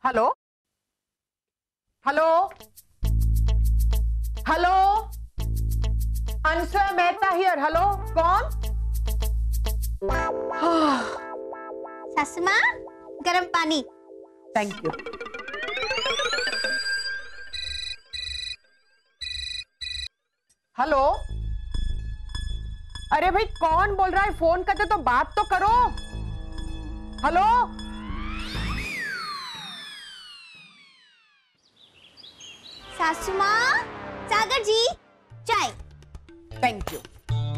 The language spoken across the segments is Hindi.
Hello hello hello, Anusuya Mehta here. Hello, कौन? सासू माँ, गरम पानी। Thank you. हेलो, अरे भाई कौन बोल रहा है? फोन करते तो बात तो करो। हेलो, सासू माँ, सागर जी, चाय। Thank you.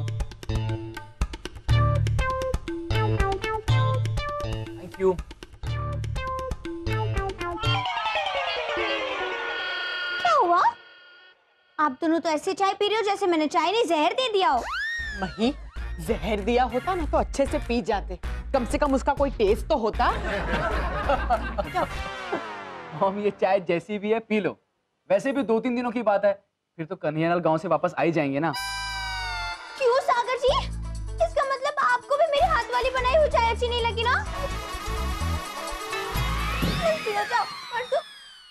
Thank you. क्या हुआ? आप दोनों तो ऐसे चाय पी रहे हो जैसे मैंने चाय नहीं जहर दे दिया हो। नहीं, जहर दिया होता ना तो अच्छे से पी जाते, कम से कम उसका कोई टेस्ट तो होता। हम ये चाय जैसी भी है पी लो। वैसे भी 2-3 दिनों की बात है, फिर तो कन्हैयालाल गांव से वापस आ ही जाएंगे ना। क्यों सागर जी? इसका मतलब आपको भी मेरे हाथ वाली बनाई हुई चाय अच्छी नहीं लगी ना? पियो जाओ, परसों।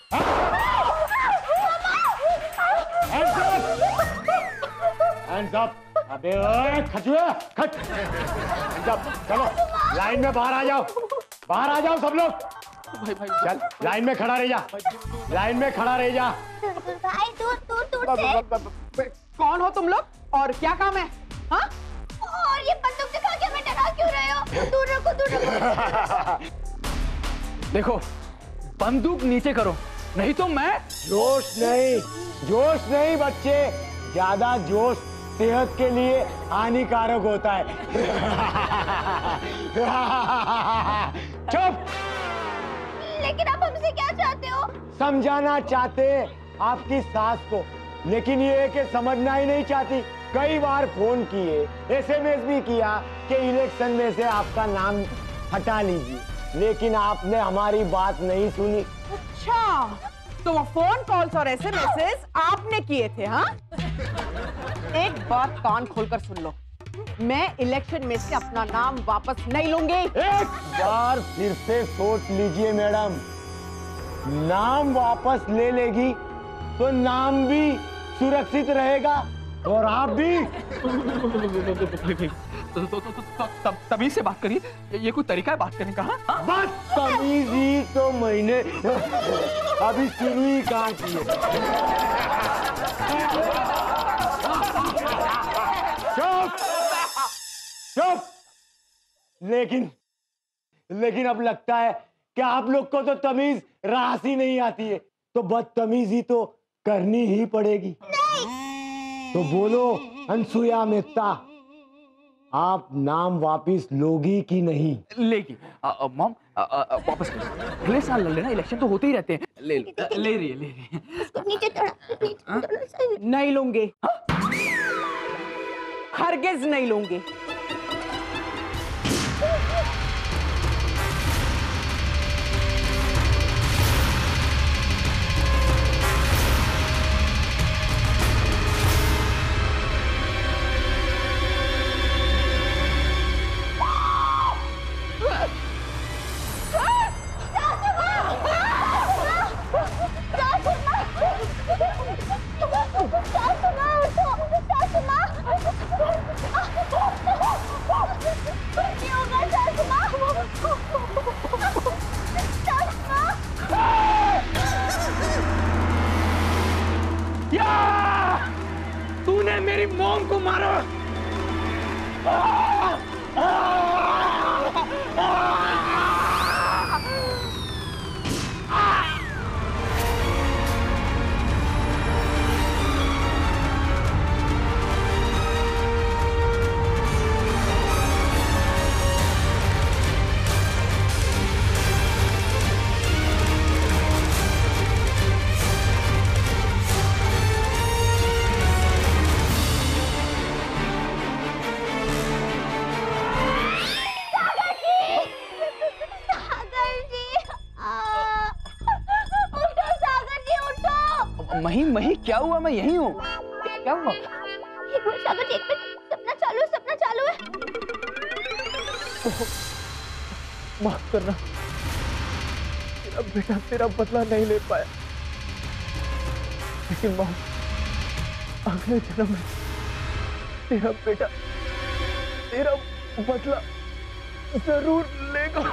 Hands up! अबे ओए खचुआ, खच! Hands up! चलो, लाइन में बाहर आ जाओ। बाहर आ जाओ सब लोग। भाई भाई चल, लाइन में खड़ा रह जा। लाइन में खड़ा रह जा। भाई दूर से। कौन हो तुम लोग और क्या काम है? हाँ? और ये बंदूक दिखा के हमें डरा क्यों रहे हो? दूर रखो, दूर रखो। देखो, बंदूक नीचे करो, नहीं तो मैं। जोश नहीं बच्चे, ज्यादा जोश सेहत के लिए हानिकारक होता है। चुप! लेकिन आप हमसे क्या चाहते हो? समझाना चाहते आपकी सास को, लेकिन ये है कि समझना ही नहीं चाहती। कई बार फोन किए, एसएमएस भी किया कि इलेक्शन में से आपका नाम हटा लीजिए, लेकिन आपने हमारी बात नहीं सुनी। अच्छा, तो वो फोन कॉल्स और एसएमएस आपने किए थे? हाँ, एक बात कान खोलकर सुन लो, मैं इलेक्शन में से अपना नाम वापस नहीं लूंगी। एक बार फिर से सोच लीजिए मैडम, नाम वापस ले लेगी तो नाम भी सुरक्षित रहेगा और आप भी। तमीज से बात करिए, ये कोई तरीका है बात करने का? हाँ? बदतमीजी तो मैंने अभी शुरू ही कहाँ की है। चुप चुप। लेकिन अब लगता है कि आप लोग को तो तमीज रास ही नहीं आती है, तो बदतमीजी तो करनी ही पड़ेगी। तो बोलो अनसुया मेहता, आप नाम वापिस लोगी कि नहीं? लेगी। मॉम, वापस कर। अगले साल लड़ लेना, इलेक्शन तो होते ही रहते हैं। ले रही है। उसको नीचे थोड़ा। नहीं लूंगी, हरगिज नहीं लूंगी। तूने मेरी मॉम को मारा। मही क्या हुआ? मैं यही हूँ। क्या हुआ? सागर एक मिनट, सपना चालू है। माफ करना, मेरा बेटा तेरा बदला नहीं ले पाया, लेकिन माँ अगले जन्म में तेरा बेटा तेरा बदला जरूर लेगा।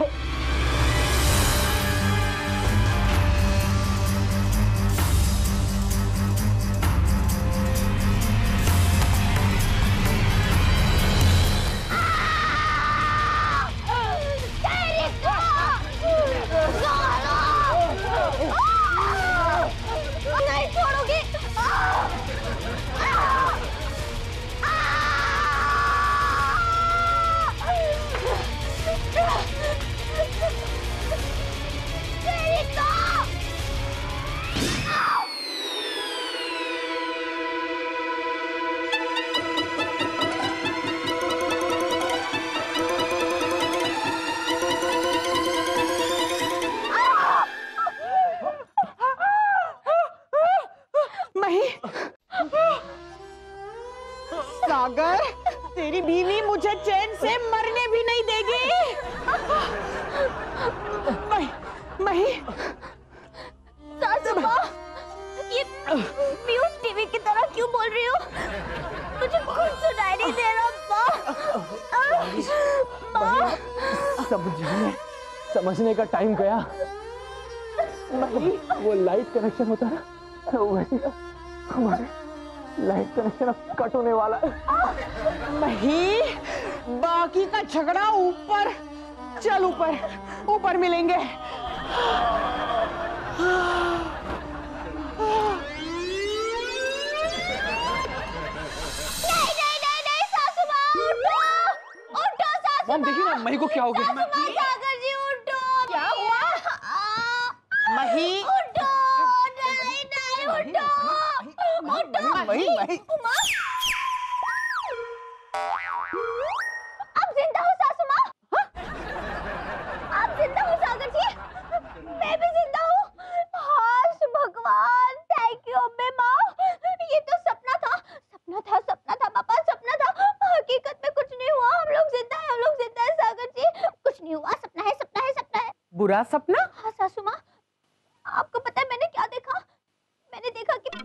नहीं छोड़ोगी। सागर, तेरी बीवी मुझे चैन से मरने भी नहीं देगी। मही, सासू माँ, ये म्यूट टीवी की तरह क्यों बोल रही हो? मुझे कुछ सुनाई नहीं दे रहा माँ। समझने का टाइम गया। वो लाइट कनेक्शन होता है ना, वैसे हमारे लाइट कनेक्शन अब कट होने वाला है। मही, बाकी का झगड़ा ऊपर, चल ऊपर मिलेंगे। नहीं सासू माँ, उठो सासू माँ। देखिए ना मही को क्या हो गया। सागर जी उठो। क्या हुआ? मही, उठो, नहीं उठो, मही, आप जिंदा हो सासू माँ? आप जिंदा हो सागर जी? मैं भी जिंदा हूँ। हाश भगवान, थैंक यू अम्बे माँ। ये तो सपना था पापा, सपना था। हकीकत में कुछ नहीं हुआ। हम लोग जिंदा है सागर जी। कुछ नहीं हुआ, सपना है। बुरा सपना? हाँ सासू माँ, आपको पता है मैंने क्या देखा? मैंने देखा कि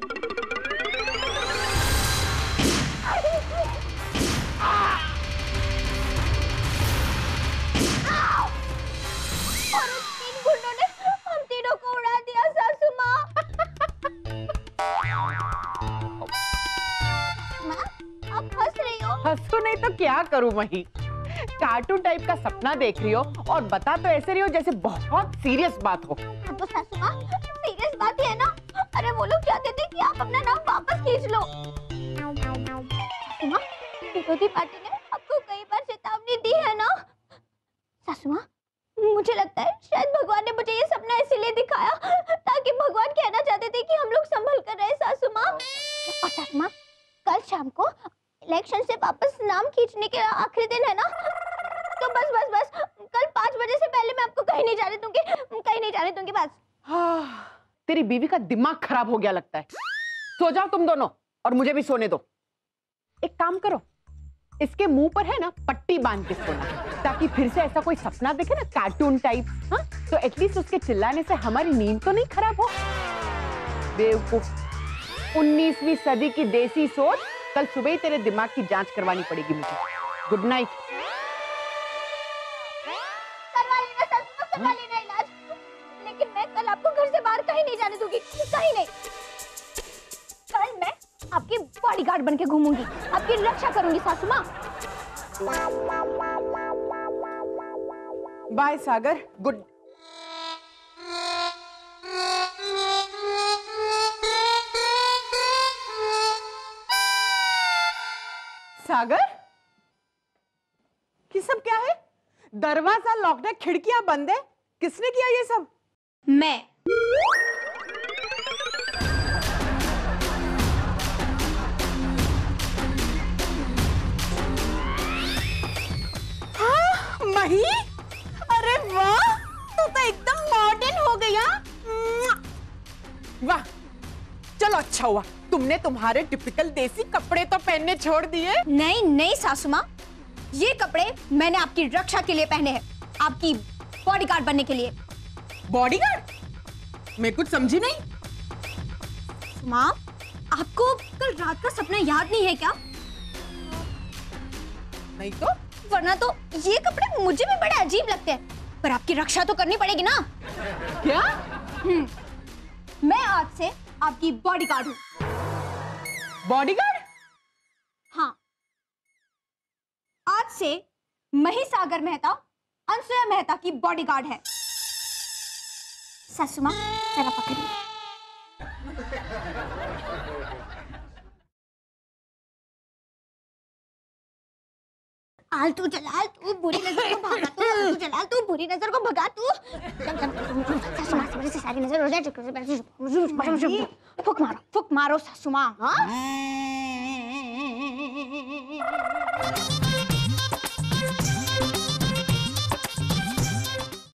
और उन 3 गुंडों ने हम तीनों को उड़ा दिया सासू माँ। माँ, आप हंस रही हो? हंसू नहीं तो क्या करूं मही? कार्टून टाइप का सपना देख रही हो और बता तो ऐसे रही हो जैसे बहुत सीरियस बात हो। हाँ तो सासू माँ, सीरियस बात ही है ना। अरे वो लोग कहते थे कि आप अपना नाम वापस खींच लो। सासू माँ, विरोधी पार्टी ने आपको कई बार चेतावनी दी है ना। सासू माँ, मुझे लगता है शायद भगवान ने मुझे ये सपना इसीलिए दिखाया ताकि भगवान कहना चाहते थे कि हम लोग संभल कर रहे सासू माँ। और सासू माँ, कल शाम को इलेक्शन से वापस नाम खींचने के आखिरी दिन है ना, तो बस कल 5 बजे से पहले मैं आपको कहीं नहीं जाने दूंगी बस। तेरी बीवी का दिमाग खराब हो गया लगता है। सो जाओ तुम दोनों और मुझे भी सोने दो। एक काम करो, इसके मुंह पर है ना पट्टी बांध के सोना, ताकि फिर से ऐसा कोई सपना देखे ना कार्टून टाइप, हाँ, तो एटलीस्ट उसके चिल्लाने से हमारी नींद तो नहीं खराब हो। बेवकूफ, 19वीं सदी की देसी सोच। कल सुबह ही तेरे दिमाग की जांच करवानी पड़ेगी मुझे। Good night. करवा लेना इलाज, लेकिन मैं कल आपको घर से बाहर कहीं नहीं जाने दूंगी, कहीं नहीं। कल मैं आपकी बॉडीगार्ड बनके घूमूंगी, आपकी रक्षा करूंगी सासू माँ। बाय सागर, गुड। सागर, ये सब क्या है? दरवाजा लॉक्ड है, खिड़कियां बंद है। किसने किया ये सब? मैं। हाँ, मही, अरे वाह, तू तो एकदम मॉडर्न हो गया। वाह, चलो अच्छा हुआ तुमने तुम्हारे टिपिकल देसी कपड़े तो पहनने छोड़ दिए। नहीं सासू माँ, ये कपड़े मैंने आपकी रक्षा के लिए पहने हैं, आपकी बॉडीगार्ड बनने के लिए। बॉडीगार्ड? मैं कुछ समझी नहीं। माँ, आपको कल रात का सपना याद नहीं है क्या? नहीं तो? वरना तो ये कपड़े मुझे भी बड़े अजीब लगते हैं, पर आपकी रक्षा तो करनी पड़ेगी ना। क्या? मैं आज से आपकी बॉडीगार्ड हूँ। बॉडीगार्ड? हाँ, आज से महिसागर मेहता अनसुया मेहता की बॉडीगार्ड है। सासू माँ, जरा पकड़िए। आलतू जलाल तू बुरी नजर को भगा तू, आलतू जलाल तू बुरी नजर को भगा तू। सासू माँ से सारी नजर हो जाए। फुक मारो सासू माँ। हाँ?